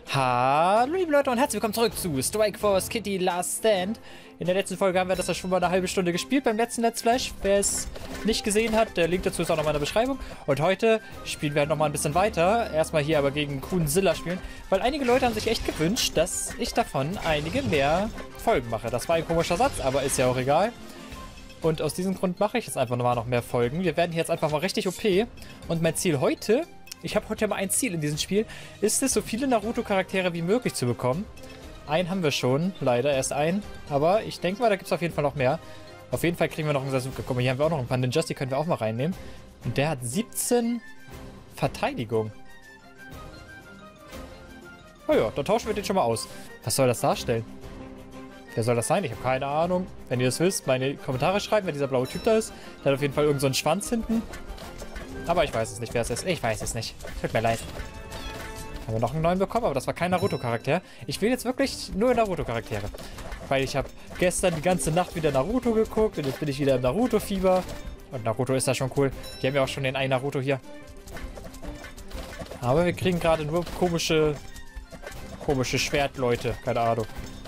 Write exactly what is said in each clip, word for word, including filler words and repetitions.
Hallo liebe Leute und herzlich willkommen zurück zu Strike Force Kitty Last Stand. In der letzten Folge haben wir das ja schon mal eine halbe Stunde gespielt beim letzten Let's Flash. Wer es nicht gesehen hat, der Link dazu ist auch noch mal in der Beschreibung. Und heute spielen wir halt noch mal ein bisschen weiter. Erstmal hier aber gegen Kunzilla spielen, weil einige Leute haben sich echt gewünscht, dass ich davon einige mehr Folgen mache. Das war ein komischer Satz, aber ist ja auch egal. Und aus diesem Grund mache ich jetzt einfach nochmal noch mehr Folgen. Wir werden hier jetzt einfach mal richtig O P. Und mein Ziel heute... Ich habe heute mal ein Ziel in diesem Spiel, ist es, so viele Naruto-Charaktere wie möglich zu bekommen. Einen haben wir schon, leider erst einen. Aber ich denke mal, da gibt es auf jeden Fall noch mehr. Auf jeden Fall kriegen wir noch einen Sasuke. Guck mal, hier haben wir auch noch ein paar Ninjas, die können wir auch mal reinnehmen. Und der hat siebzehn Verteidigung. Oh ja, dann tauschen wir den schon mal aus. Was soll das darstellen? Wer soll das sein? Ich habe keine Ahnung. Wenn ihr das wisst, meine Kommentare schreiben, wer dieser blaue Typ da ist. Der hat auf jeden Fall irgend so einen Schwanz hinten. Aber ich weiß es nicht, wer es ist. Ich weiß es nicht. Tut mir leid. Haben wir noch einen neuen bekommen, aber das war kein Naruto-Charakter. Ich will jetzt wirklich nur Naruto-Charaktere. Weil ich habe gestern die ganze Nacht wieder Naruto geguckt und jetzt bin ich wieder im Naruto-Fieber. Und Naruto ist ja schon cool. Die haben ja auch schon den einen Naruto hier. Aber wir kriegen gerade nur komische, komische Schwertleute. Keine Ahnung.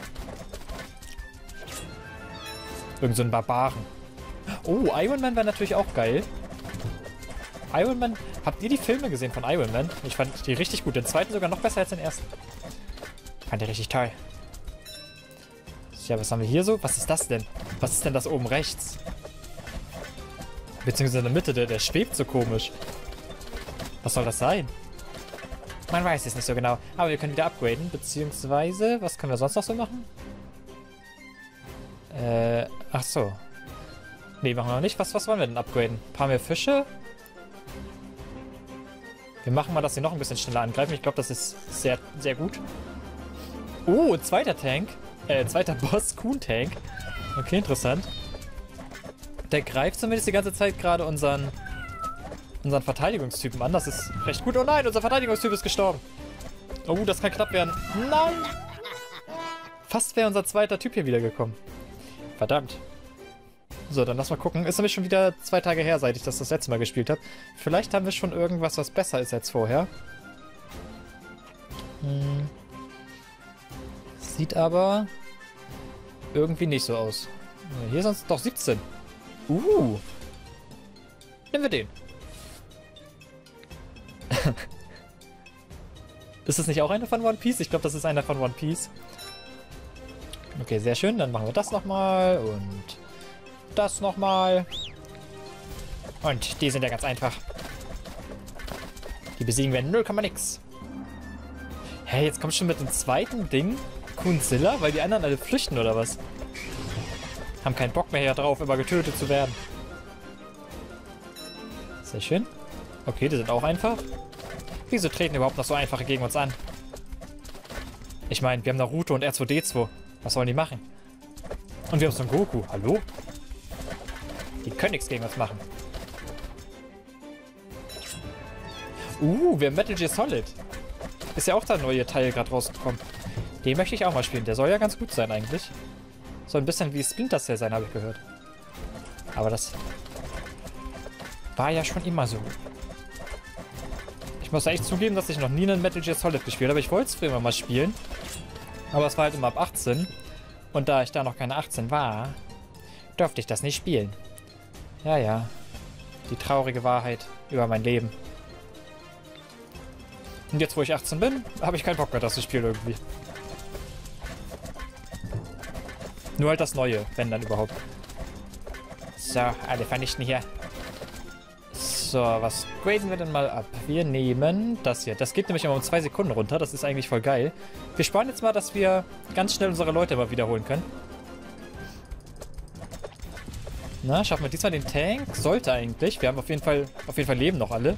Irgend so ein Barbaren. Oh, Iron Man wäre natürlich auch geil. Iron Man, habt ihr die Filme gesehen von Iron Man? Ich fand die richtig gut. Den zweiten sogar noch besser als den ersten. Fand die richtig toll. Ja, was haben wir hier so? Was ist das denn? Was ist denn das oben rechts? Beziehungsweise in der Mitte, der, der schwebt so komisch. Was soll das sein? Man weiß es nicht so genau. Aber wir können wieder upgraden. Beziehungsweise, was können wir sonst noch so machen? Äh, ach so. Nee, machen wir noch nicht. Was, was wollen wir denn upgraden? Ein paar mehr Fische? Wir machen mal, dass sie noch ein bisschen schneller angreifen. Ich glaube, das ist sehr, sehr gut. Oh, zweiter Tank. Äh, zweiter Boss, Kun-Tank. Okay, interessant. Der greift zumindest die ganze Zeit gerade unseren, unseren Verteidigungstypen an. Das ist recht gut. Oh nein, unser Verteidigungstyp ist gestorben. Oh, das kann knapp werden. Nein! Fast wäre unser zweiter Typ hier wiedergekommen. Verdammt. So, dann lass mal gucken. Ist nämlich schon wieder zwei Tage her, seit ich das das letzte Mal gespielt habe. Vielleicht haben wir schon irgendwas, was besser ist als vorher. Hm. Sieht aber irgendwie nicht so aus. Hier sind es doch siebzehn. Uh. Nehmen wir den. Ist das nicht auch einer von One Piece? Ich glaube, das ist einer von One Piece. Okay, sehr schön. Dann machen wir das nochmal und... das nochmal. Und die sind ja ganz einfach. Die besiegen wir in null Komma nix. Hä, hey, jetzt kommst du schon mit dem zweiten Ding? Kunzilla? Weil die anderen alle flüchten, oder was? Haben keinen Bock mehr hier drauf, immer getötet zu werden. Sehr schön. Okay, die sind auch einfach. Wieso treten überhaupt noch so einfache gegen uns an? Ich meine, wir haben Naruto und R zwei D zwei. Was sollen die machen? Und wir haben Son Goku. Hallo? Die können nichts gegen uns machen. Uh, wir haben Metal Gear Solid. Ist ja auch der neue Teil gerade rausgekommen. Den möchte ich auch mal spielen. Der soll ja ganz gut sein eigentlich. Soll ein bisschen wie Splinter Cell sein, habe ich gehört. Aber das war ja schon immer so. Ich muss echt zugeben, dass ich noch nie einen Metal Gear Solid gespielt habe. Ich wollte es früher mal spielen. Aber es war halt immer ab achtzehn. Und da ich da noch keine achtzehn war, durfte ich das nicht spielen. Ja, ja. Die traurige Wahrheit über mein Leben. Und jetzt, wo ich achtzehn bin, habe ich keinen Bock mehr, das zu spielen irgendwie. Nur halt das Neue, wenn dann überhaupt. So, alle vernichten hier. So, was graden wir denn mal ab? Wir nehmen das hier. Das geht nämlich immer um zwei Sekunden runter. Das ist eigentlich voll geil. Wir sparen jetzt mal, dass wir ganz schnell unsere Leute mal wiederholen können. Na, schaffen wir diesmal den Tank? Sollte eigentlich. Wir haben auf jeden Fall, auf jeden Fall leben noch alle.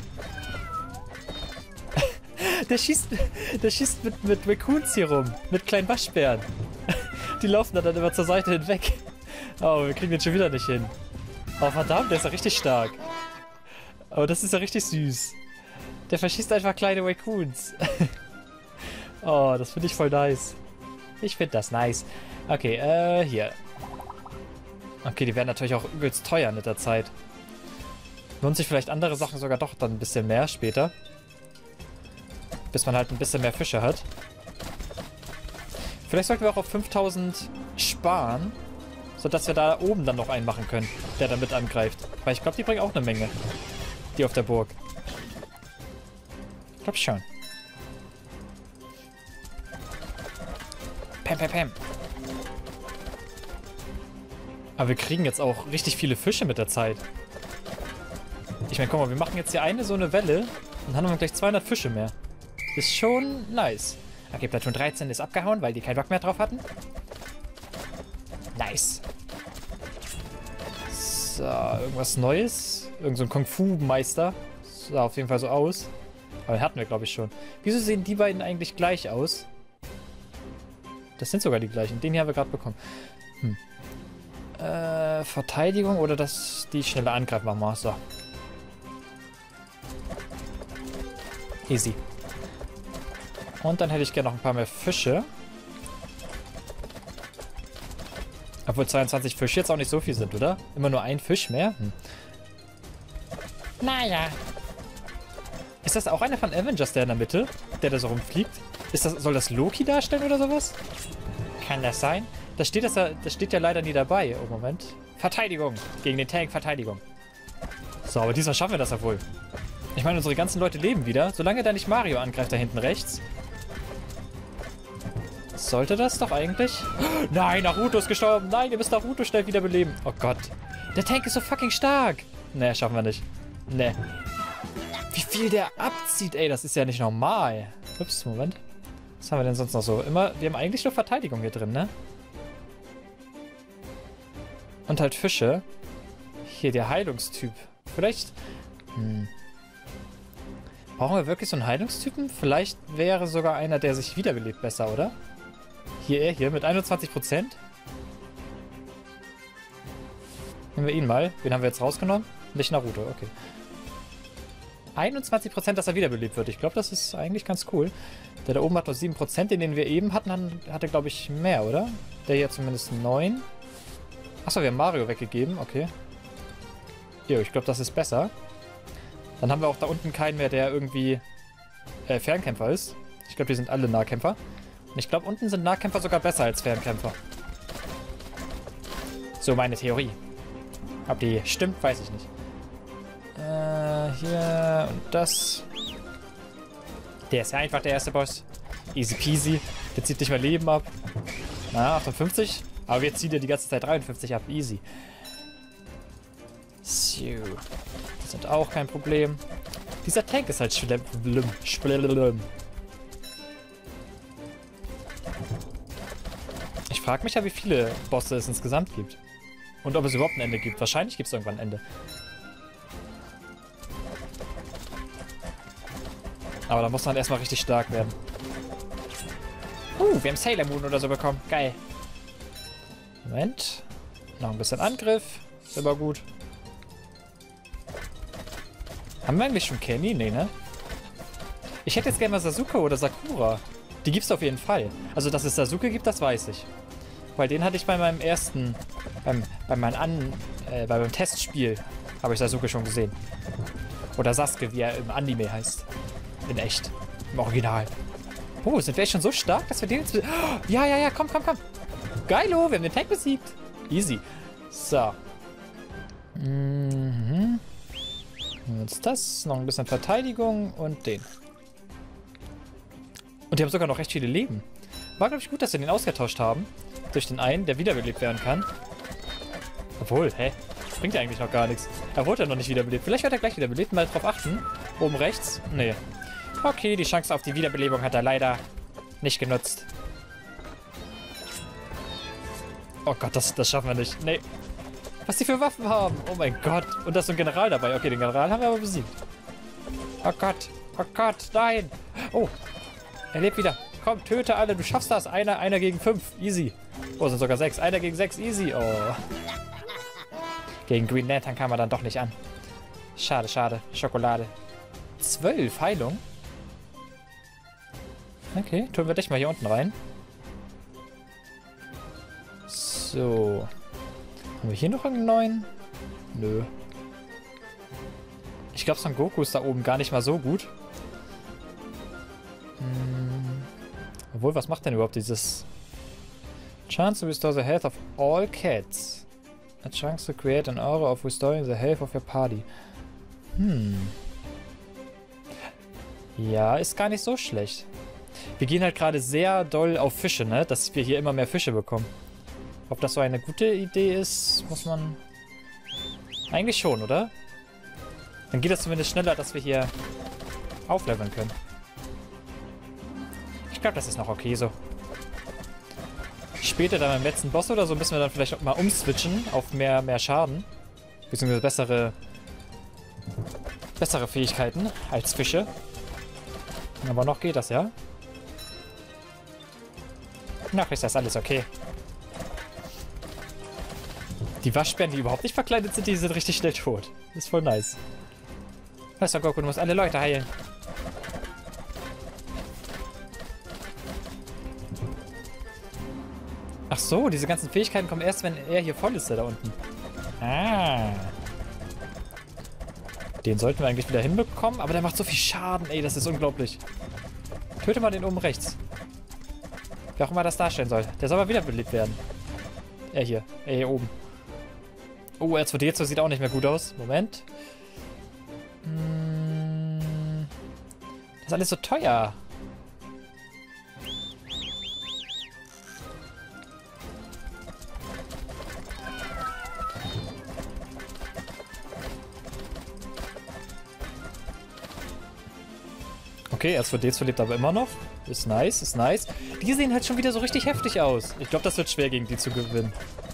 der schießt, der schießt mit, mit Raccoons hier rum. Mit kleinen Waschbären. Die laufen dann immer zur Seite hinweg. Oh, wir kriegen den schon wieder nicht hin. Oh, verdammt, der ist ja richtig stark. Aber das ist ja richtig süß. Der verschießt einfach kleine Raccoons. Oh, das finde ich voll nice. Ich finde das nice. Okay, äh, hier. Okay, die werden natürlich auch übelst teuer mit der Zeit. Lohnt sich vielleicht andere Sachen sogar doch dann ein bisschen mehr später. Bis man halt ein bisschen mehr Fische hat. Vielleicht sollten wir auch auf fünftausend sparen, sodass wir da oben dann noch einen machen können, der damit angreift. Weil ich glaube, die bringen auch eine Menge. Die auf der Burg. Ich glaube schon. Pam, pam, pam. Aber wir kriegen jetzt auch richtig viele Fische mit der Zeit. Ich meine, guck mal, wir machen jetzt hier eine so eine Welle und dann haben wir gleich zweihundert Fische mehr. Ist schon nice. Okay, Platoon dreizehn ist abgehauen, weil die keinen Bock mehr drauf hatten. Nice. So, irgendwas Neues. Irgend so ein Kung-Fu-Meister. Sah auf jeden Fall so aus. Aber den hatten wir, glaube ich, schon. Wieso sehen die beiden eigentlich gleich aus? Das sind sogar die gleichen. Den hier haben wir gerade bekommen. Hm. Äh, Verteidigung oder das die schnelle Angriff machen wir. So. Easy. Und dann hätte ich gerne noch ein paar mehr Fische. Obwohl zweiundzwanzig Fische jetzt auch nicht so viel sind, oder? Immer nur ein Fisch mehr? Hm. Naja. Ist das auch einer von Avengers, der in der Mitte? Der da so rumfliegt? Ist das, soll das Loki darstellen oder sowas? Kann das sein? Da steht, das ja, das steht ja leider nie dabei. Oh, Moment. Verteidigung. Gegen den Tank, Verteidigung. So, aber diesmal schaffen wir das ja wohl. Ich meine, unsere ganzen Leute leben wieder. Solange da nicht Mario angreift, da hinten rechts. Sollte das doch eigentlich... Nein, Naruto ist gestorben. Nein, ihr müsst Naruto schnell wiederbeleben. Oh Gott. Der Tank ist so fucking stark. Nee, schaffen wir nicht. Nee. Wie viel der abzieht, ey. Das ist ja nicht normal. Ups, Moment. Was haben wir denn sonst noch so? Immer, wir haben eigentlich nur Verteidigung hier drin, ne? Und halt Fische. Hier, der Heilungstyp. Vielleicht... Hm. Brauchen wir wirklich so einen Heilungstypen? Vielleicht wäre sogar einer, der sich wiederbelebt, besser, oder? Hier, er hier, mit einundzwanzig Prozent. Nehmen wir ihn mal. Wen haben wir jetzt rausgenommen? Nicht Naruto, okay. einundzwanzig Prozent, dass er wiederbelebt wird. Ich glaube, das ist eigentlich ganz cool. Der da oben hat noch sieben Prozent, den, den wir eben hatten, hatte, glaube ich, mehr, oder? Der hier zumindest neun. Achso, wir haben Mario weggegeben, okay. Jo, ich glaube, das ist besser. Dann haben wir auch da unten keinen mehr, der irgendwie äh, Fernkämpfer ist. Ich glaube, die sind alle Nahkämpfer. Und ich glaube, unten sind Nahkämpfer sogar besser als Fernkämpfer. So meine Theorie. Ob die stimmt, weiß ich nicht. Äh, hier und das. Der ist ja einfach der erste Boss. Easy peasy. Der zieht nicht mal Leben ab. Na, achtundfünfzig. Aber wir ziehen ja die ganze Zeit dreiundfünfzig ab. Easy. So. Das sind auch kein Problem. Dieser Tank ist halt schlimm. Schlimm. Ich frage mich ja, wie viele Bosse es insgesamt gibt. Und ob es überhaupt ein Ende gibt. Wahrscheinlich gibt es irgendwann ein Ende. Aber da muss man erstmal richtig stark werden. Uh, wir haben Sailor Moon oder so bekommen. Geil. Moment. Noch ein bisschen Angriff. Ist immer gut. Haben wir eigentlich schon Kenny? Nee, ne? Ich hätte jetzt gerne mal Sasuke oder Sakura. Die gibt's auf jeden Fall. Also, dass es Sasuke gibt, das weiß ich. Weil den hatte ich bei meinem ersten... Beim, bei meinem An... Äh, bei meinem Testspiel habe ich Sasuke schon gesehen. Oder Sasuke, wie er im Anime heißt. In echt. Im Original. Oh, sind wir echt schon so stark, dass wir den jetzt... Oh, ja, ja, ja, komm, komm, komm. Geilo, wir haben den Tank besiegt. Easy. So. Mhm. Jetzt das, noch ein bisschen Verteidigung und den. Und die haben sogar noch recht viele Leben. War, glaube ich, gut, dass wir den ausgetauscht haben. Durch den einen, der wiederbelebt werden kann. Obwohl, hä? Das bringt ja eigentlich noch gar nichts. Er wurde ja noch nicht wiederbelebt. Vielleicht wird er gleich wiederbelebt. Mal drauf achten. Oben rechts? Nee. Okay, die Chance auf die Wiederbelebung hat er leider nicht genutzt. Oh Gott, das, das schaffen wir nicht. Nee. Was die für Waffen haben. Oh mein Gott. Und da ist so ein General dabei. Okay, den General haben wir aber besiegt. Oh Gott. Oh Gott, nein. Oh. Er lebt wieder. Komm, töte alle. Du schaffst das. Einer, einer gegen fünf. Easy. Oh, sind sogar sechs. Einer gegen sechs. Easy. Oh. Gegen Green Lantern kam er dann doch nicht an. Schade, schade. Schokolade. Zwölf Heilung. Okay, tun wir dich mal hier unten rein. So. Haben wir hier noch einen neuen? Nö. Ich glaube, Son Goku ist da oben gar nicht mal so gut. Hm. Obwohl, was macht denn überhaupt dieses Chance to restore the health of all cats. A chance to create an aura of restoring the health of your party. Hm. Ja, ist gar nicht so schlecht. Wir gehen halt gerade sehr doll auf Fische, ne? Dass wir hier immer mehr Fische bekommen. Ob das so eine gute Idee ist, muss man... Eigentlich schon, oder? Dann geht das zumindest schneller, dass wir hier aufleveln können. Ich glaube, das ist noch okay so. Später dann beim letzten Boss oder so müssen wir dann vielleicht auch mal umswitchen auf mehr, mehr Schaden. Beziehungsweise bessere, bessere Fähigkeiten als Fische. Aber noch geht das, ja? Noch ist das alles okay. Die Waschbären, die überhaupt nicht verkleidet sind, die sind richtig schnell tot. Das ist voll nice. Meister Goku, du musst alle Leute heilen. Ach so, diese ganzen Fähigkeiten kommen erst, wenn er hier voll ist, da unten. Ah. Den sollten wir eigentlich wieder hinbekommen, aber der macht so viel Schaden. Ey, das ist unglaublich. Töte mal den oben rechts. Wer auch immer das darstellen soll. Der soll mal wiederbelebt werden. Er hier. Er hier oben. Oh, R zwei D zwei sieht auch nicht mehr gut aus. Moment. Hm. Das ist alles so teuer. Okay, R zwei D zwei lebt aber immer noch. Ist nice, ist nice. Die sehen halt schon wieder so richtig heftig aus. Ich glaube, das wird schwer, gegen die zu gewinnen.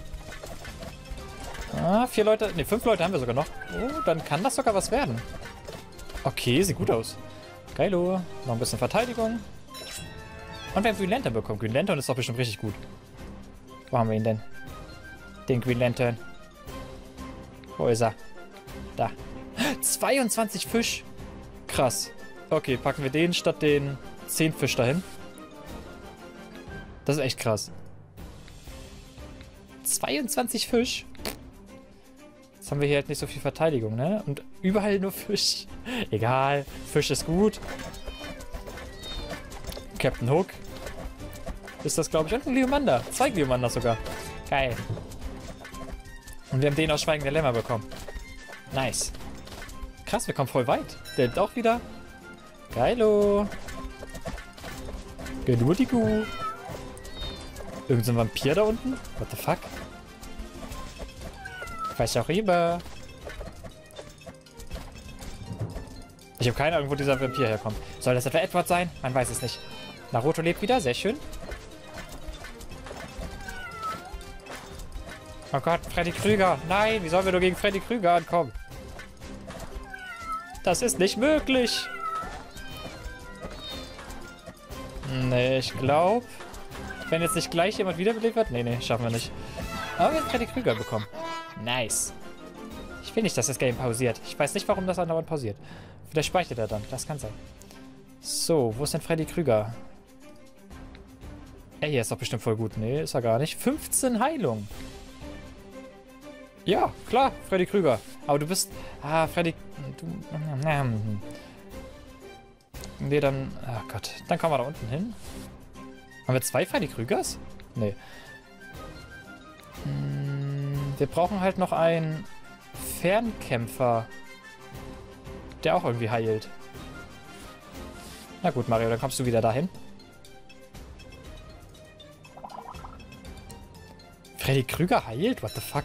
Ah, vier Leute, ne, fünf Leute haben wir sogar noch. Oh, dann kann das sogar was werden. Okay, sieht gut aus. Geilo. Noch ein bisschen Verteidigung. Und wir haben Green Lantern bekommen. Green Lantern ist doch bestimmt richtig gut. Wo haben wir ihn denn? Den Green Lantern. Wo ist er? Da. zweiundzwanzig Fisch. Krass. Okay, packen wir den statt den zehn Fisch dahin. Das ist echt krass. zweiundzwanzig Fisch. Jetzt haben wir hier halt nicht so viel Verteidigung, ne? Und überall nur Fisch. Egal, Fisch ist gut. Captain Hook. Ist das, glaube ich. Und ein Gliomander. Zwei Gliomander sogar. Geil. Und wir haben den aus Schweigen der Lämmer bekommen. Nice. Krass, wir kommen voll weit. Der lebt auch wieder. Geilo. Genudigu. Irgend so ein Vampir da unten? What the fuck? Weiß auch rüber. Ich habe keine Ahnung, wo dieser Vampir herkommt. Soll das etwa Edward sein? Man weiß es nicht. Naruto lebt wieder, sehr schön. Oh Gott, Freddy Krüger. Nein, wie sollen wir nur gegen Freddy Krüger ankommen? Das ist nicht möglich. Nee, ich glaube, wenn jetzt nicht gleich jemand wiederbelebt wird. Nee, nee, schaffen wir nicht. Aber wir haben Freddy Krüger bekommen. Nice. Ich will nicht, dass das Game pausiert. Ich weiß nicht, warum das andauernd pausiert. Vielleicht speichert er dann. Das kann sein. So, wo ist denn Freddy Krüger? Ey, hier ist doch bestimmt voll gut. Nee, ist er gar nicht. fünfzehn Heilung. Ja, klar, Freddy Krüger. Aber du bist... Ah, Freddy... Du... Nee, dann... Ach Gott. Dann kommen wir da unten hin. Haben wir zwei Freddy Krügers? Nee. Hm, wir brauchen halt noch einen Fernkämpfer, der auch irgendwie heilt. Na gut, Mario, dann kommst du wieder dahin. Freddy Krüger heilt? What the fuck?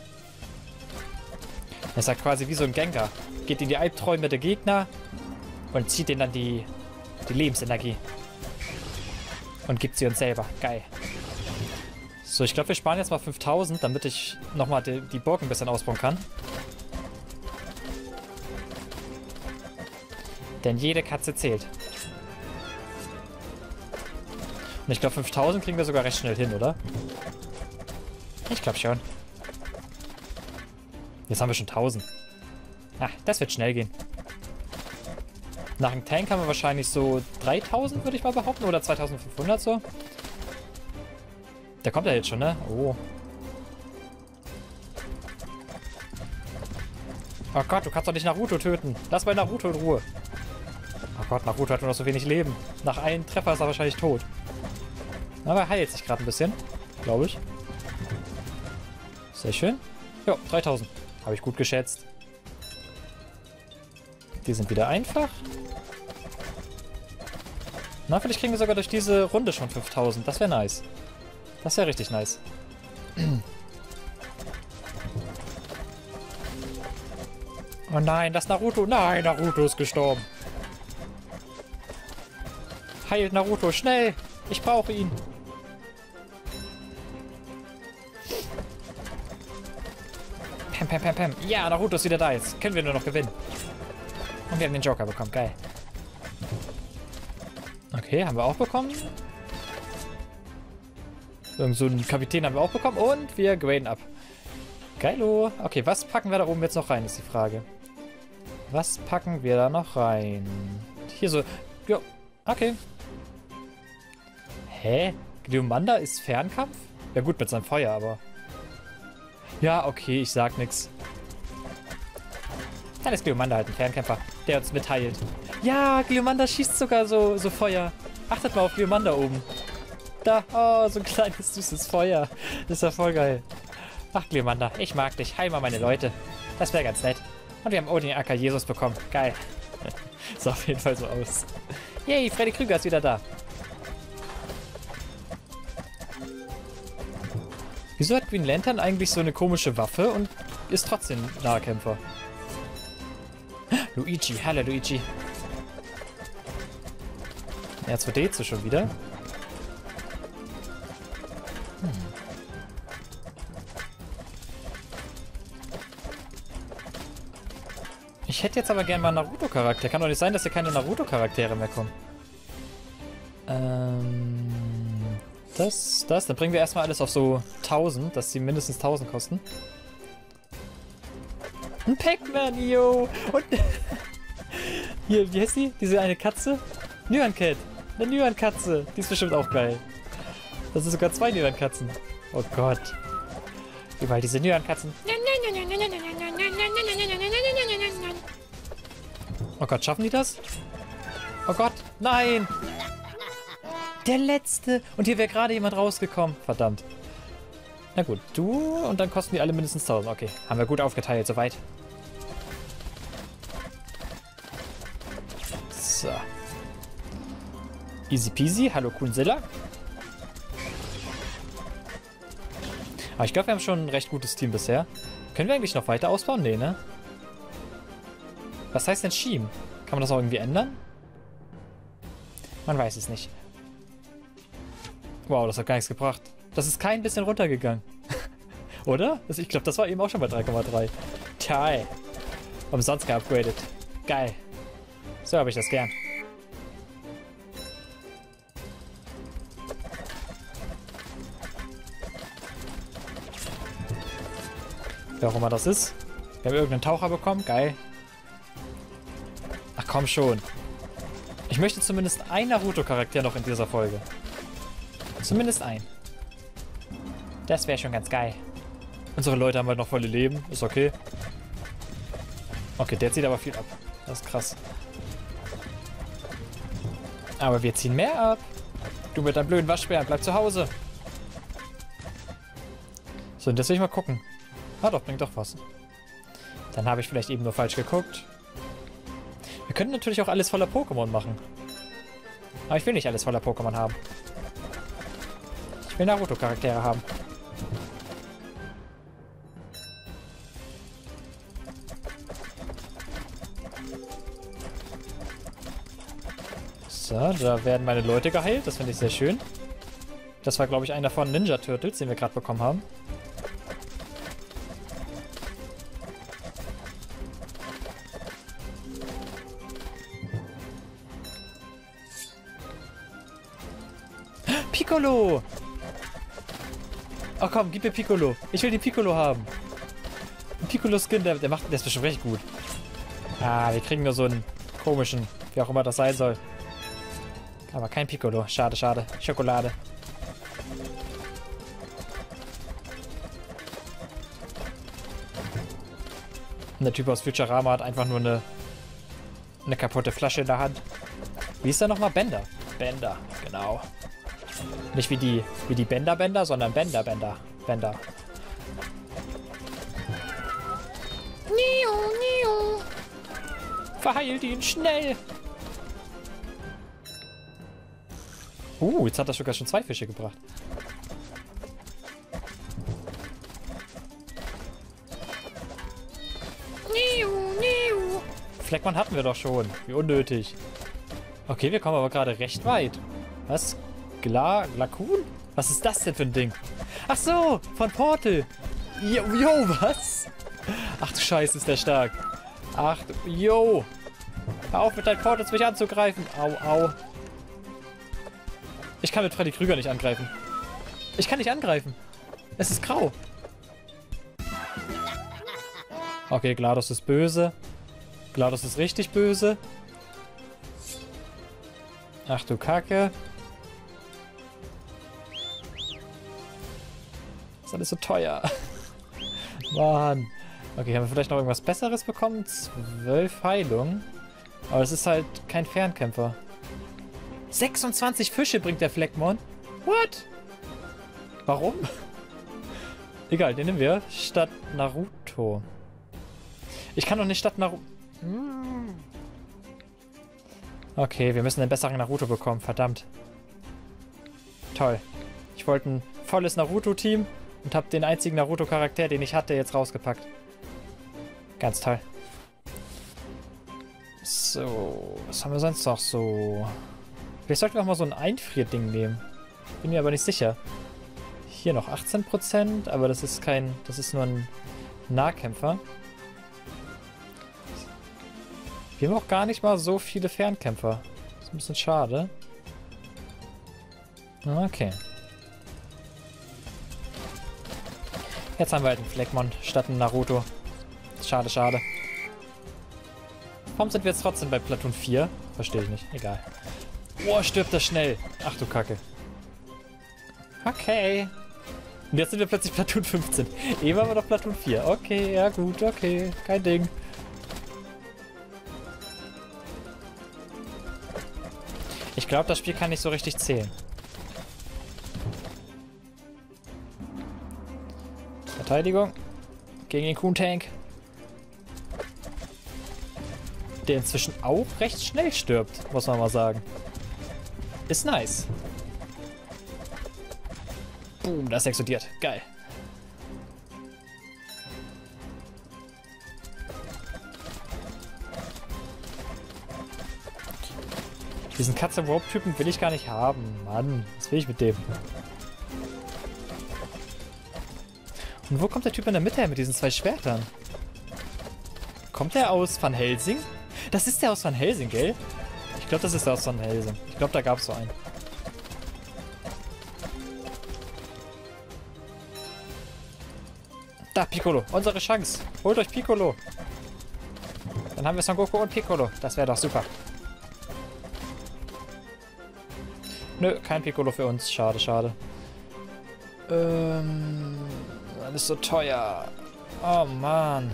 Er ist ja quasi wie so ein Gengar. Geht in die Albträume der Gegner und zieht ihnen dann die, die Lebensenergie. Und gibt sie uns selber. Geil. So, ich glaube, wir sparen jetzt mal fünftausend, damit ich nochmal die, die Burg ein bisschen ausbauen kann. Denn jede Katze zählt. Und ich glaube, fünftausend kriegen wir sogar recht schnell hin, oder? Ich glaube schon. Jetzt haben wir schon tausend. Ah, das wird schnell gehen. Nach dem Tank haben wir wahrscheinlich so dreitausend, würde ich mal behaupten. Oder zweitausendfünfhundert so. Der kommt ja jetzt schon, ne? Oh. Oh Gott, du kannst doch nicht Naruto töten. Lass mal Naruto in Ruhe. Oh Gott, Naruto hat nur noch so wenig Leben. Nach einem Treffer ist er wahrscheinlich tot. Aber er heilt sich gerade ein bisschen. glaube ich. Sehr schön. Ja, dreitausend. Habe ich gut geschätzt. Die sind wieder einfach. Na, vielleicht kriegen wir sogar durch diese Runde schon fünftausend. Das wäre nice. Das wäre richtig nice. Oh nein, das Naruto. Nein, Naruto ist gestorben. Heilt Naruto, schnell. Ich brauche ihn. Pam, pam, pam, pam. Ja, Naruto ist wieder da. Jetzt können wir nur noch gewinnen. Und wir haben den Joker bekommen. Geil. Okay, haben wir auch bekommen. Irgend so einen Kapitän haben wir auch bekommen. Und wir graden ab. Geilo. Okay, was packen wir da oben jetzt noch rein, ist die Frage. Was packen wir da noch rein? Hier so. Jo. Okay. Hä? Glumanda ist Fernkampf? Ja gut, mit seinem Feuer, aber... Ja, okay, ich sag nix. Dann ist Glumanda halt ein Fernkämpfer, der uns mitteilt. Ja, Glumanda schießt sogar so, so Feuer. Achtet mal auf Glumanda oben. Da, oh, so ein kleines, süßes Feuer. Das ist ja voll geil. Ach, Glumanda, ich mag dich. Heil mal meine Leute. Das wäre ganz nett. Und wir haben Odin Acker Jesus bekommen. Geil. Sah auf jeden Fall so aus. Yay, Freddy Krüger ist wieder da. Wieso hat Green Lantern eigentlich so eine komische Waffe und ist trotzdem Nahkämpfer? Luigi, hallo Luigi. R zwei D Z schon wieder. Hm. Ich hätte jetzt aber gerne mal einen Naruto-Charakter. Kann doch nicht sein, dass hier keine Naruto-Charaktere mehr kommen. Ähm... Das, das. Dann bringen wir erstmal alles auf so tausend, dass die mindestens tausend kosten. Ein Pac-Man, yo! Und hier, wie heißt die? Diese eine Katze? Nyan Cat. Eine Nyan Katze. Die ist bestimmt auch geil. Das sind sogar zwei Nyan Katzen. Oh Gott. Überall diese Nyan Katzen. Oh Gott, schaffen die das? Oh Gott, nein! Der letzte! Und hier wäre gerade jemand rausgekommen. Verdammt. Na gut, du und dann kosten die alle mindestens tausend. Okay, haben wir gut aufgeteilt, soweit. So. Easy peasy. Hallo Kunzilla. Aber ich glaube, wir haben schon ein recht gutes Team bisher. Können wir eigentlich noch weiter ausbauen? Nee, ne? Was heißt denn Schiem? Kann man das auch irgendwie ändern? Man weiß es nicht. Wow, das hat gar nichts gebracht. Das ist kein bisschen runtergegangen. Oder? Also ich glaube, das war eben auch schon bei drei Komma drei. Tja, umsonst geupgradet. Geil. So habe ich das gern. Wer auch immer das ist. Wir haben irgendeinen Taucher bekommen. Geil. Ach komm schon. Ich möchte zumindest einen Naruto-Charakter noch in dieser Folge. Zumindest ein. Das wäre schon ganz geil. Unsere Leute haben halt noch volle Leben. Ist okay. Okay, der zieht aber viel ab. Das ist krass. Aber wir ziehen mehr ab. Du mit deinem blöden Waschbären, bleib zu Hause. So, und jetzt will ich mal gucken. Ah doch, bringt doch was. Dann habe ich vielleicht eben nur falsch geguckt. Wir können natürlich auch alles voller Pokémon machen. Aber ich will nicht alles voller Pokémon haben. Ich will Naruto-Charaktere haben. So, da werden meine Leute geheilt. Das finde ich sehr schön. Das war, glaube ich, einer von Ninja Turtles, den wir gerade bekommen haben. Piccolo! Oh komm, gib mir Piccolo. Ich will den Piccolo haben. Ein Piccolo-Skin, der, der macht, der ist bestimmt recht gut. Ah, wir kriegen nur so einen komischen, wie auch immer das sein soll. Aber kein Piccolo. Schade, schade. Schokolade. Und der Typ aus Futurama hat einfach nur eine, eine kaputte Flasche in der Hand. Wie ist der nochmal? Bender. Bender, genau. Nicht wie die, wie die Bender-Bender, sondern Bender-Bender. Bender. Nio, Nio. Verheilt ihn schnell. Uh, jetzt hat er sogar schon zwei Fische gebracht. Nio, Nio. Fleckmann hatten wir doch schon. Wie unnötig. Okay, wir kommen aber gerade recht weit. Was? Gla... Glakun? Was ist das denn für ein Ding? Ach so, von Portal. Jo, jo, was? Ach du Scheiße, ist der stark. Ach du... Jo. Hör auf mit deinen Portals mich anzugreifen. Au, au. Ich kann mit Freddy Krüger nicht angreifen. Ich kann nicht angreifen. Es ist grau. Okay, GLaDOS ist böse. GLaDOS ist richtig böse. Ach du Kacke. Ist alles so teuer. Mann. Okay, haben wir vielleicht noch irgendwas Besseres bekommen? Zwölf Heilung. Aber es ist halt kein Fernkämpfer. sechsundzwanzig Fische bringt der Fleckmon. What? Warum? Egal, den nehmen wir. Statt Naruto. Ich kann doch nicht statt Naruto... Okay, wir müssen einen besseren Naruto bekommen. Verdammt. Toll. Ich wollte ein volles Naruto-Team und habe den einzigen Naruto-Charakter, den ich hatte, jetzt rausgepackt. Ganz toll. So, was haben wir sonst noch so? Vielleicht sollten wir auch mal so ein Einfrierding nehmen. Bin mir aber nicht sicher. Hier noch achtzehn Prozent, aber das ist kein... Das ist nur ein Nahkämpfer. Wir haben auch gar nicht mal so viele Fernkämpfer. Das ist ein bisschen schade. Okay. Jetzt haben wir halt einen Fleckmon statt einen Naruto. Schade, schade. Warum sind wir jetzt trotzdem bei Platoon vier? Verstehe ich nicht. Egal. Boah, stirbt das schnell. Ach du Kacke. Okay. Und jetzt sind wir plötzlich Platoon fünfzehn. Eben waren wir doch Platoon vier. Okay, ja gut, okay. Kein Ding. Ich glaube, das Spiel kann nicht so richtig zählen. Verteidigung. Gegen den Kuhn-Tank. Der inzwischen auch recht schnell stirbt, muss man mal sagen. Ist nice. Boom, das explodiert. Geil. Diesen Katze-Rope-Typen will ich gar nicht haben. Mann, was will ich mit dem? Und wo kommt der Typ in der Mitte her mit diesen zwei Schwertern? Kommt der aus Van Helsing? Das ist der aus Van Helsing, gell? Ich glaube, das ist der aus Van Helsing. Ich glaube, da gab es so einen. Da, Piccolo. Unsere Chance. Holt euch Piccolo. Dann haben wir Son Goku und Piccolo. Das wäre doch super. Nö, kein Piccolo für uns. Schade, schade. Ähm... Alles so teuer. Oh, Mann.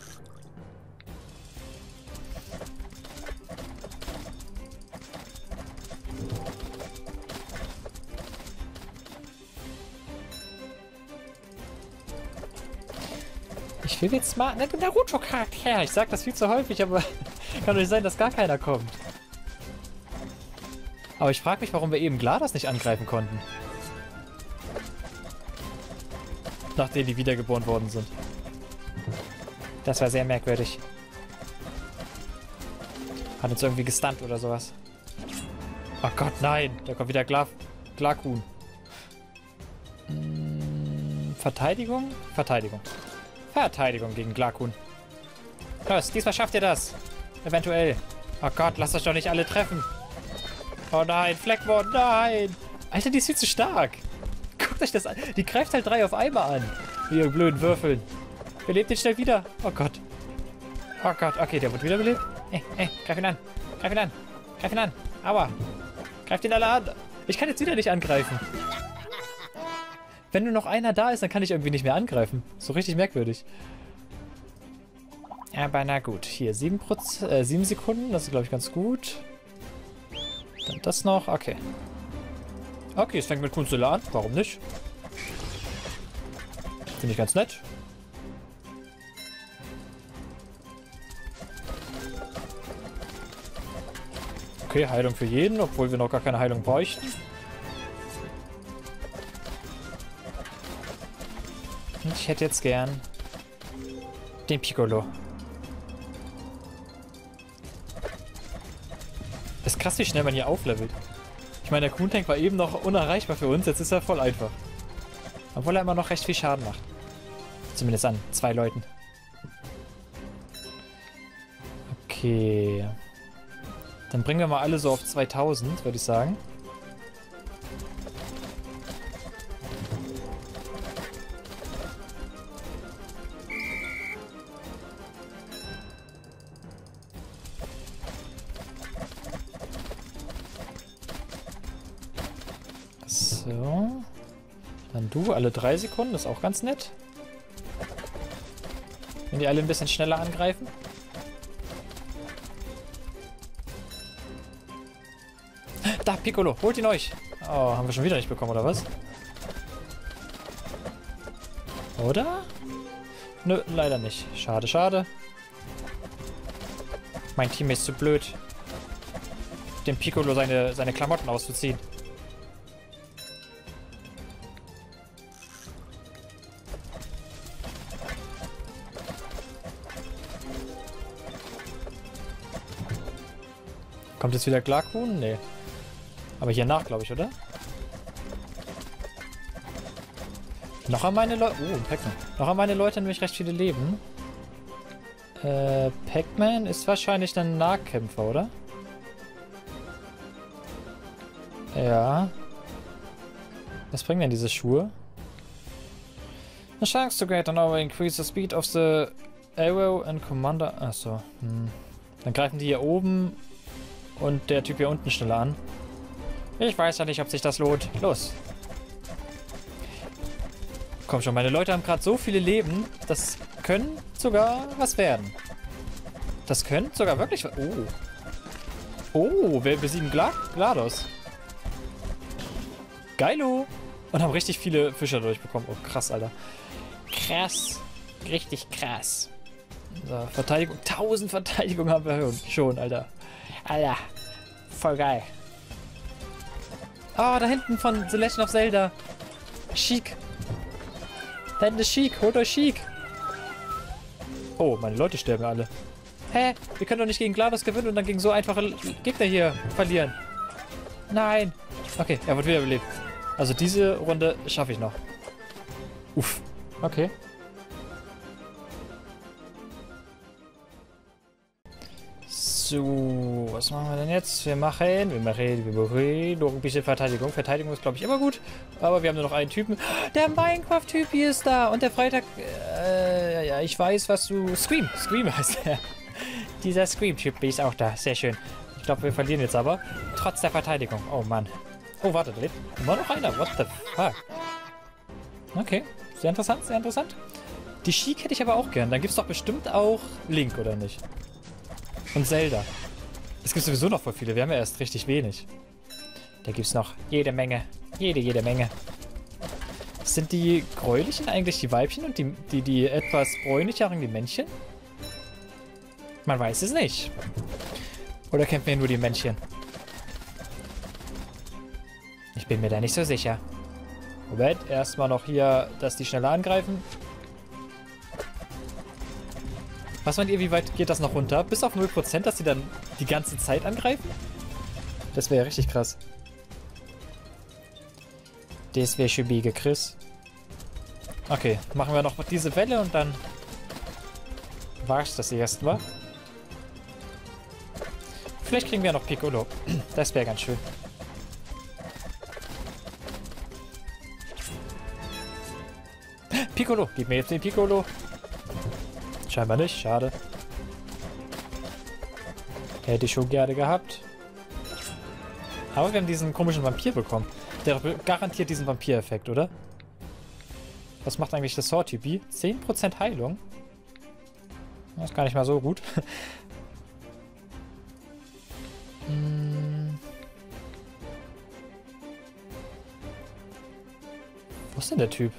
Ich will jetzt mal einen Naruto-Charakter. Ich sag das viel zu häufig, aber kann doch nicht sein, dass gar keiner kommt. Aber ich frage mich, warum wir eben GLaDOS nicht angreifen konnten. Nachdem die wiedergeboren worden sind. Das war sehr merkwürdig. Hat uns irgendwie gestunt oder sowas. Oh Gott, nein. Da kommt wieder Gla Glakun. Hm, Verteidigung? Verteidigung. Verteidigung gegen Glakun. Los, diesmal schafft ihr das. Eventuell. Oh Gott, lasst euch doch nicht alle treffen. Oh nein, Fleckmon, nein. Alter, die ist viel zu stark. Guckt euch das an. Die greift halt drei auf einmal an. Ihr blöden Würfeln. Belebt den schnell wieder. Oh Gott. Oh Gott, okay, der wird wiederbelebt. Ey, ey, greif ihn an. Greif ihn an. Greif ihn an. Aua. Greift ihn alle an. Ich kann jetzt wieder nicht angreifen. Wenn nur noch einer da ist, dann kann ich irgendwie nicht mehr angreifen. So richtig merkwürdig. Aber na gut. Hier, sieben Prozent, äh, sieben Sekunden. Das ist, glaube ich, ganz gut. Dann das noch. Okay. Okay, es fängt mit Kunstler an. Warum nicht? Finde ich ganz nett. Okay, Heilung für jeden, obwohl wir noch gar keine Heilung bräuchten. Und ich hätte jetzt gern den Piccolo. Ist krass, wie schnell man hier auflevelt. Ich meine, der Kuhn-Tank war eben noch unerreichbar für uns, jetzt ist er voll einfach. Obwohl er immer noch recht viel Schaden macht. Zumindest an zwei Leuten. Okay. Dann bringen wir mal alle so auf zweitausend, würde ich sagen. So. Dann du, alle drei Sekunden, ist auch ganz nett. Wenn die alle ein bisschen schneller angreifen. Da, Piccolo, holt ihn euch. Oh, haben wir schon wieder nicht bekommen, oder was? Oder? Nö, leider nicht. Schade, schade. Mein Team ist zu blöd, dem Piccolo seine, seine Klamotten auszuziehen. Kommt jetzt wieder Klarkuhn? Nee. Aber hier nach, glaube ich, oder? Noch haben meine Leute... Oh, Pac-Man. Noch haben meine Leute nämlich recht viele Leben. Äh, Pac-Man ist wahrscheinlich ein Nahkämpfer, oder? Ja. Was bringen denn diese Schuhe? A chance to get an over increase the speed of the arrow and commander... Achso. Hm. Dann greifen die hier oben und der Typ hier unten schneller an. Ich weiß ja nicht, ob sich das lohnt. Los. Komm schon, meine Leute haben gerade so viele Leben. Das können sogar was werden. Das könnte sogar wirklich was... Oh. Oh, wir besiegen Gla GLaDOS. Geilo. Und haben richtig viele Fischer durchbekommen. Oh, krass, Alter. Krass. Richtig krass. So, Verteidigung. tausend Verteidigung haben wir schon, Alter. Alter. Voll geil. Ah, oh, da hinten von The Legend of Zelda. Sheik. Da hinten ist Sheik. Holt euch Sheik. Oh, meine Leute sterben alle. Hä? Wir können doch nicht gegen GLaDOS gewinnen und dann gegen so einfache Gegner hier verlieren. Nein. Okay, er wird wiederbelebt. Also diese Runde schaffe ich noch. Uff. Okay. So, was machen wir denn jetzt? Wir machen, wir machen, wir machen noch ein bisschen Verteidigung. Verteidigung ist, glaube ich, immer gut. Aber wir haben nur noch einen Typen. Der Minecraft-Typ hier ist da. Und der Freitag, äh, ja, ich weiß, was du... Scream, Scream heißt er. Dieser Scream-Typ ist auch da. Sehr schön. Ich glaube, wir verlieren jetzt aber. Trotz der Verteidigung. Oh, Mann. Oh, warte, da lebt immer noch einer. What the fuck? Okay, sehr interessant, sehr interessant. Die Sheik hätte ich aber auch gern. Dann gibt es doch bestimmt auch Link, oder nicht? Und Zelda. Es gibt sowieso noch voll viele. Wir haben ja erst richtig wenig. Da gibt es noch jede Menge. Jede, jede Menge. Sind die gräulichen eigentlich die Weibchen und die, die, die etwas bräunlicheren die Männchen? Man weiß es nicht. Oder kennt man nur die Männchen? Ich bin mir da nicht so sicher. Moment, erstmal noch hier, dass die schneller angreifen. Was meint ihr, wie weit geht das noch runter? Bis auf null Prozent, dass sie dann die ganze Zeit angreifen? Das wäre ja richtig krass. Das wäre schubige Chris. Okay, machen wir noch diese Welle und dann war es das erstmal. Vielleicht kriegen wir noch Piccolo. Das wäre ganz schön. Piccolo, gib mir jetzt den Piccolo. Scheinbar nicht, schade. Hätte ich schon gerne gehabt. Aber wir haben diesen komischen Vampir bekommen. Der garantiert diesen Vampir-Effekt, oder? Was macht eigentlich das Sword-Typi? zehn Prozent Heilung? Das ist gar nicht mal so gut. hm. Wo ist denn der Typ?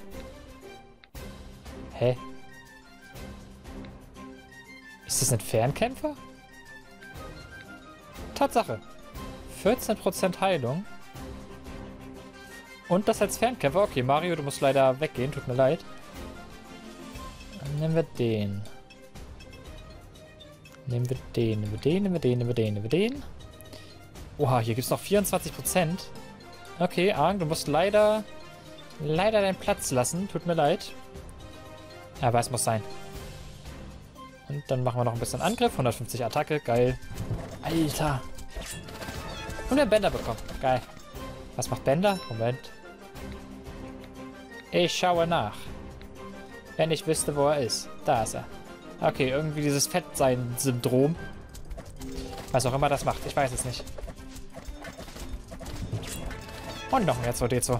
Hä? Ist das ein Fernkämpfer? Tatsache. vierzehn Prozent Heilung. Und das als Fernkämpfer. Okay, Mario, du musst leider weggehen. Tut mir leid. Dann nehmen wir den. Nehmen wir den, nehmen wir den, nehmen wir den, nehmen wir den, nehmen wir den. Oha, hier gibt es noch vierundzwanzig Prozent. Okay, Aang, du musst leider, leider deinen Platz lassen. Tut mir leid. Aber es muss sein. Und dann machen wir noch ein bisschen Angriff. hundertfünfzig Attacke, geil. Alter. Und wir haben Bender bekommen. Geil. Was macht Bender? Moment. Ich schaue nach. Wenn ich wüsste, wo er ist. Da ist er. Okay, irgendwie dieses Fettsein-Syndrom. Was auch immer das macht. Ich weiß es nicht. Und noch ein R zwei D zwei.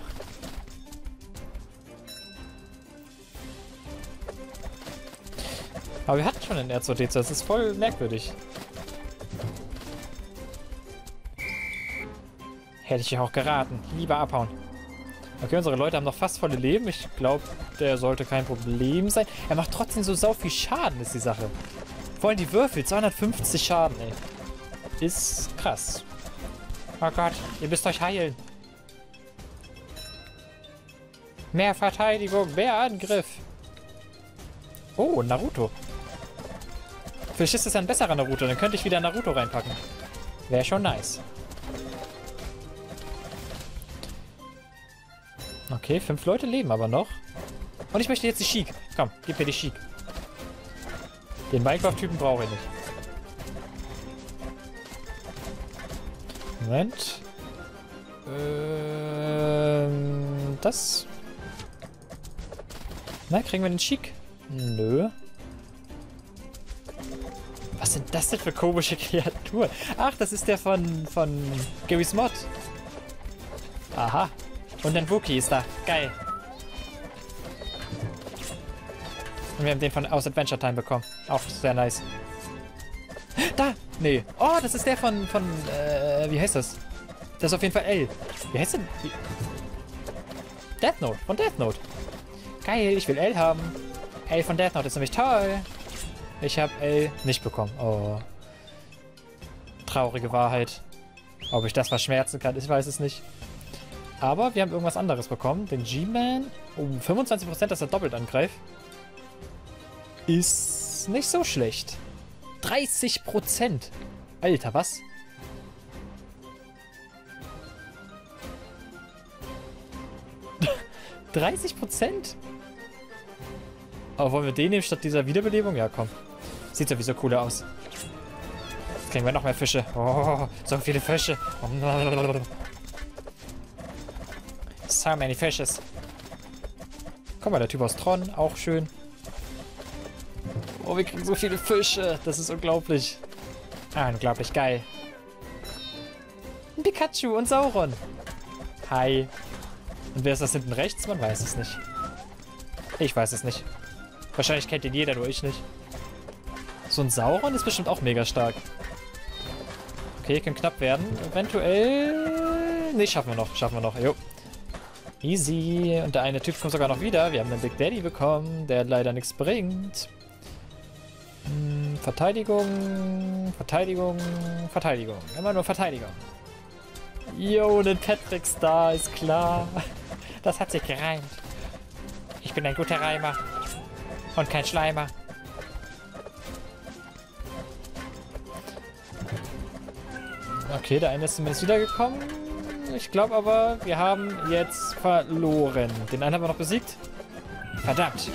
Aber wir hatten schon einen R zwei D zwei. Das ist voll merkwürdig. Hätte ich ja auch geraten. Lieber abhauen. Okay, unsere Leute haben noch fast volle Leben. Ich glaube, der sollte kein Problem sein. Er macht trotzdem so sau viel Schaden, ist die Sache. Vor allem die Würfel. zweihundertfünfzig Schaden, ey. Ist krass. Oh Gott, ihr müsst euch heilen. Mehr Verteidigung, mehr Angriff. Oh, Naruto. Vielleicht ist es ein besserer Naruto. Dann könnte ich wieder Naruto reinpacken. Wäre schon nice. Okay, fünf Leute leben aber noch. Und ich möchte jetzt die Sheik. Komm, gib mir die Sheik. Den Minecraft-Typen brauche ich nicht. Moment. Ähm, das. Na, kriegen wir den Sheik? Nö. Was sind das denn für komische Kreaturen? Ach, das ist der von, von Garry's Mod. Aha. Und ein Wookie ist da. Geil. Und wir haben den von aus Adventure Time bekommen. Auch sehr nice. Da! Nee. Oh, das ist der von, von, äh, wie heißt das? Das ist auf jeden Fall L. Wie heißt denn? Wie? Death Note. Von Death Note. Geil, ich will L haben. L von Death Note ist nämlich toll. Ich habe L nicht bekommen. Oh. Traurige Wahrheit. Ob ich das verschmerzen kann, ich weiß es nicht. Aber wir haben irgendwas anderes bekommen. Den G-Man. Um fünfundzwanzig Prozent, dass er doppelt angreift. Ist nicht so schlecht. dreißig Prozent. Alter, was? dreißig Prozent? Aber wollen wir den nehmen statt dieser Wiederbelebung? Ja, komm. Sieht sowieso cooler aus. Jetzt kriegen wir noch mehr Fische. Oh, so viele Fische. So many fishes. Guck mal, der Typ aus Tron, auch schön. Oh, wir kriegen so viele Fische. Das ist unglaublich. Ah, unglaublich geil. Ein Pikachu und Sauron. Hi. Und wer ist das hinten rechts? Man weiß es nicht. Ich weiß es nicht. Wahrscheinlich kennt ihn jeder, nur ich nicht. So ein Sauron ist bestimmt auch mega stark. Okay, kann knapp werden. Eventuell... Ne, schaffen wir noch. Schaffen wir noch. Jo. Easy. Und der eine Typ kommt sogar noch wieder. Wir haben einen Big Daddy bekommen, der leider nichts bringt. Hm, Verteidigung, Verteidigung, Verteidigung. Immer nur Verteidigung. Jo, ein Patrick Star, ist klar. Das hat sich gereimt. Ich bin ein guter Reimer. Und kein Schleimer. Okay, der eine ist zumindest wiedergekommen. Ich glaube aber, wir haben jetzt verloren. Den einen haben wir noch besiegt. Verdammt.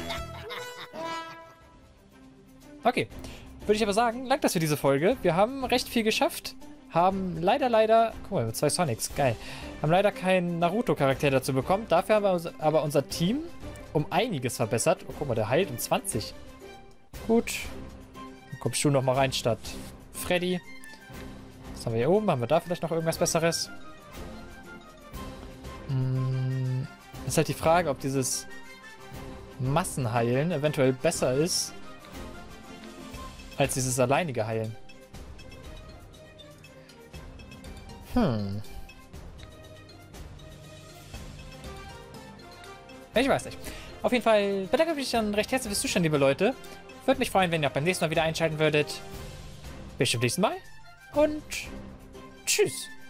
Okay. Würde ich aber sagen, langt das für diese Folge. Wir haben recht viel geschafft. Haben leider, leider... Guck mal, mit zwei Sonics. Geil. Haben leider keinen Naruto-Charakter dazu bekommen. Dafür haben wir aber unser Team um einiges verbessert. Oh, guck mal, der heilt um zwanzig. Gut. Dann kommst du noch mal rein statt Freddy. Was haben wir hier oben? Haben wir da vielleicht noch irgendwas Besseres? Hm, ist halt die Frage, ob dieses Massenheilen eventuell besser ist als dieses alleinige Heilen. Hm. Ich weiß nicht. Auf jeden Fall bedanke ich mich dann recht herzlich fürs Zuschauen, liebe Leute. Würde mich freuen, wenn ihr auch beim nächsten Mal wieder einschalten würdet. Bis zum nächsten Mal und tschüss.